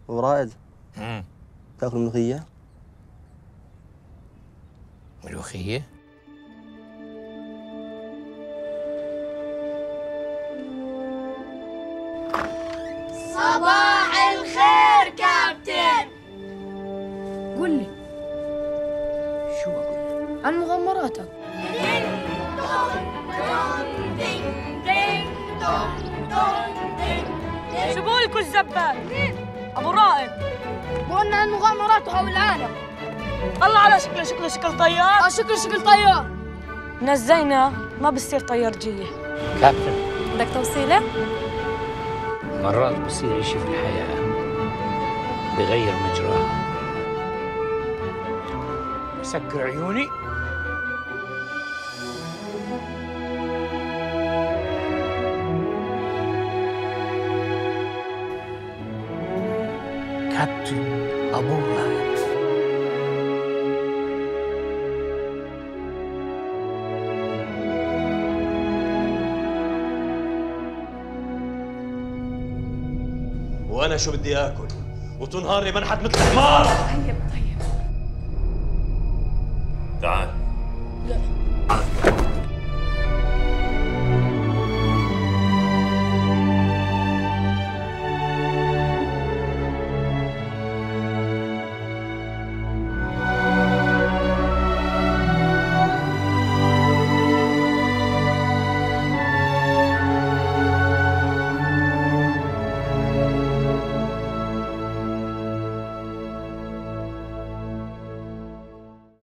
ورائد تاكل ملوخية؟ ملوخية؟ صباح الخير كابتن. قل لي شو أقول عن مغامراتك؟ شو بقولكوا الزبال؟ أبو رائد قلنا عن مغامراته حول العالم. الله على شكله شكل طيار. شكل طيار. نزينا ما بصير طيارجية. كابتن بدك توصيلة؟ مرات بصير إشي في الحياة بغير مجراها. بسكر عيوني كابتن أبو رائد. وانا شو بدي اكل وتنهارني منحت مثل الحمار. طيب